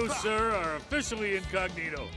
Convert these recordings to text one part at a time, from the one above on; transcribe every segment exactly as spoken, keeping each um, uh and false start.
You, sir, are officially incognito.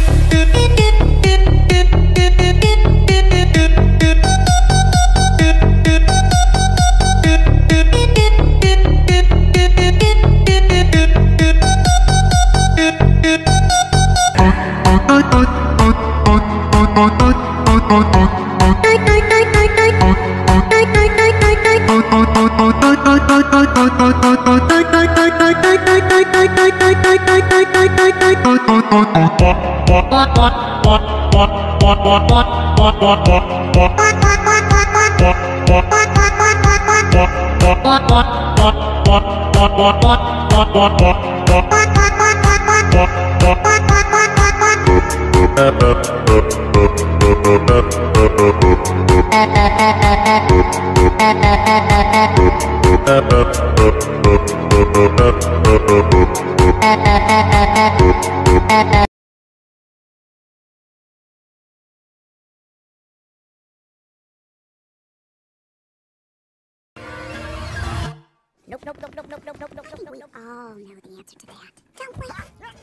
Nope, nope, nope, nope, nope, nope, nope, nope, nope. We all know the answer to that, don't we?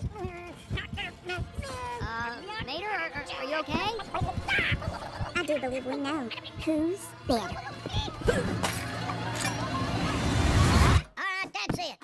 Uh, Mater, are, are, are you okay? I do believe we know who's better. Alright, that's it.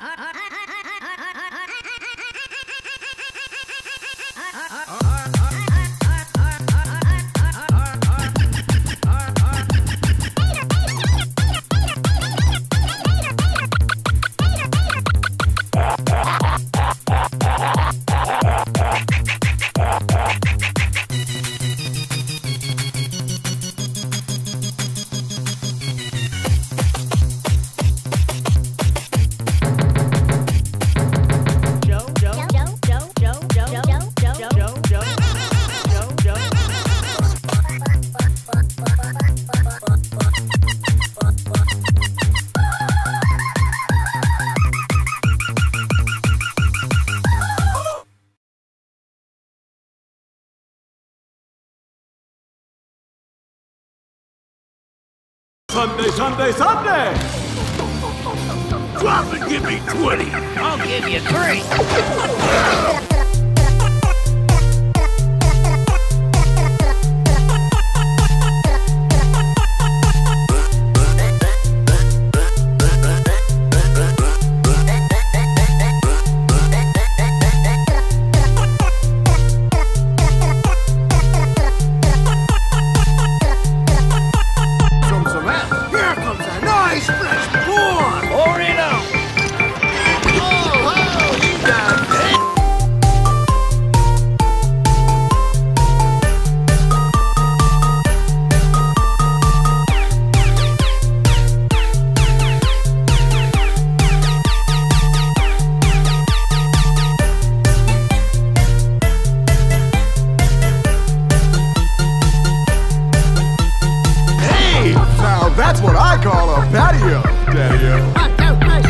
Sunday, Sunday, Sunday! Drop and give me twenty. I'll give you three. That's what I call a patio, Daddy-o. One, two, three.